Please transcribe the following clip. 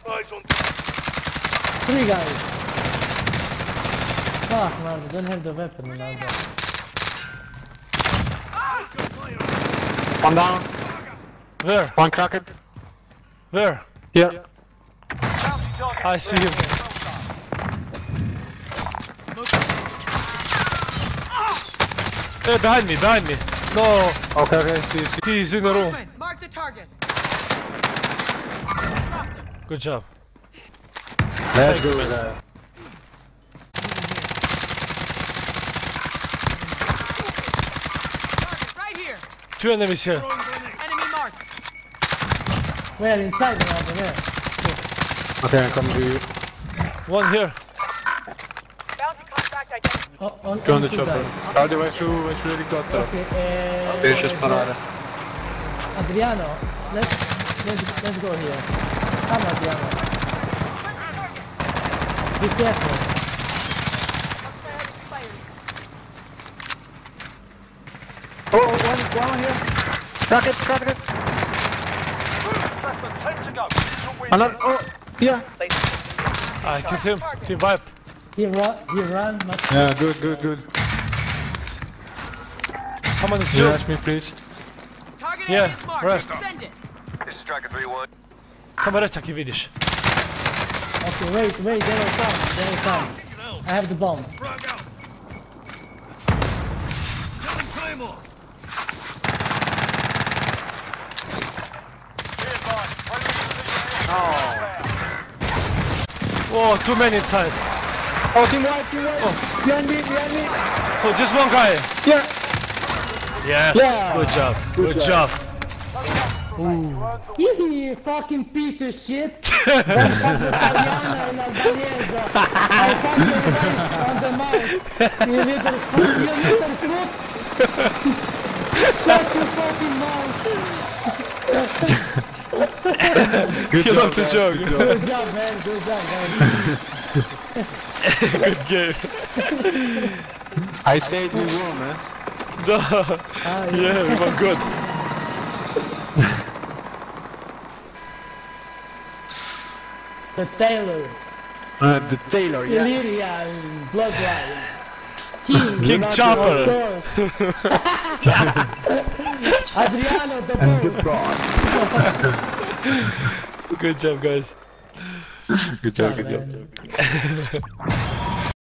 Three guys. Fuck man, I don't have the weapon now. One down. Where? One cracked. Where? Here. I see him. Hey, behind me, behind me. No, Okay, okay, see. he's in the room. Mark the target. Good job. Let's go with that. Target right here. Two enemies here. Enemy marked. Where inside the mountain, where? Okay, I come to you. One here. Bounty contract identified. Go on the two chopper. guys. Guarda, vai su elicottero. Ok, Riesci a sparare. Adriano, let's go here. Come Adriano. Be careful. Oh, one here. Crack it. Another, oh, yeah. I killed him. Team wipe. He run. Yeah, good. Someone is You here. ask me, please. Target Yeah, area is marked. rest. Send it. This is Striker 3-1. Samo reći ako vidiš. Okay, wait, they will come. I have the bomb. Oh, too many inside. Oh, team white. Behind me. So just one guy. Yeah. Yes, Yeah. good job. You fucking piece of shit! Italiana and albanese! I fucking went on the mouth! You little crook! Shut your fucking mouth! Good You job, love the guys, joke. good job. Good job, man! Good job, man! Good game. I said we won, man. No. Yeah, we were good. The Taylor! The Taylor, yeah. Illyria, Bloodline! King Chopper. Of course! Adriano, the And the bird! bronze. Good job, guys. Good job. man.